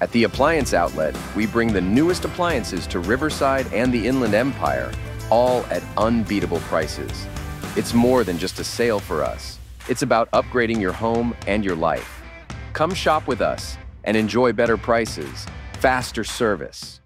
At the Appliance Outlet, we bring the newest appliances to Riverside and the Inland Empire, all at unbeatable prices. It's more than just a sale for us. It's about upgrading your home and your life. Come shop with us and enjoy better prices, faster service,